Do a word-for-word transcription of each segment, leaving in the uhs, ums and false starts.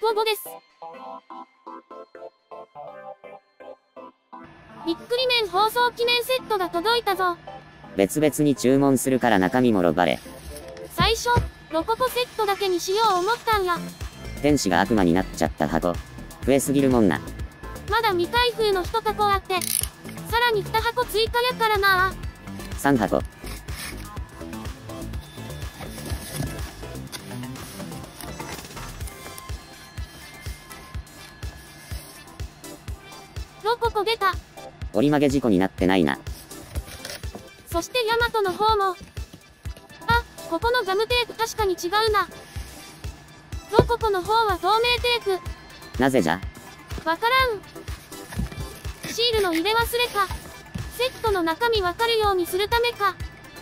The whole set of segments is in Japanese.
ごごです。びっくり麺放送記念セットが届いたぞ。 別々に注文するから中身もろバレ。 最初、ロココセットだけにしよう思ったんや。 天使が悪魔になっちゃった箱。増えすぎるもんな。 まだ未開封のいち箱あって、さらにに箱追加やからなあ。 さん箱。 ロココ出た。 折り曲げ事故になってないな。 そしてヤマトの方も。あ、ここのガムテープ確かに違うな。ロココの方は透明テープ。 なぜじゃ？ わからん。シールの入れ忘れか。セットの中身わかるようにするためか。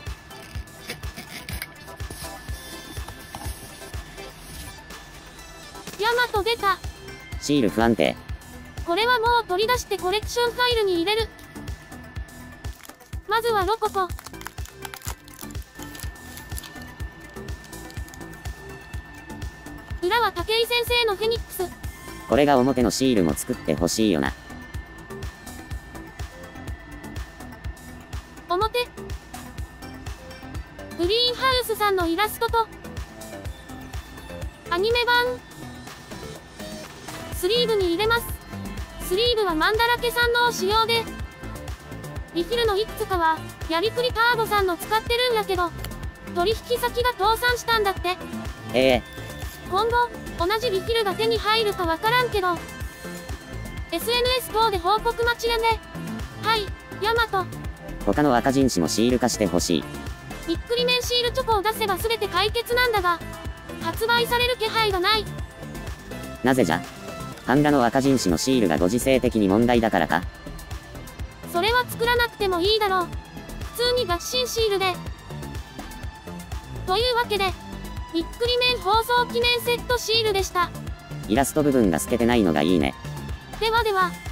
ヤマト出た。 シール不安定。 これはもう取り出してコレクションファイルに入れる。まずはロココ。裏は武井先生のフェニックス。 これが表のシールも作ってほしいよな。 表。グリーンハウスさんのイラストと、アニメ版。スリーブに入れます。スリーブはマンだらけさんの仕様で、リフィルのいくつかは、やりくりカードさんの使ってるんやけど、取引先が倒産したんだって。 ええ今後、同じリフィルが手に入るかわからんけど、エスエヌエス 等で報告待ちやね。はい、ヤマト。 他の赤人種もシール化してほしい。 びっくり麺シールチョコを出せば全て解決なんだが、発売される気配がない。 なぜじゃ？版画の赤人種のシールがご時世的に問題だからか？ それは作らなくてもいいだろう。普通に合心シールで。というわけで、びっくり麺放送記念セットシールでした。 イラスト部分が透けてないのがいいね。 ではでは。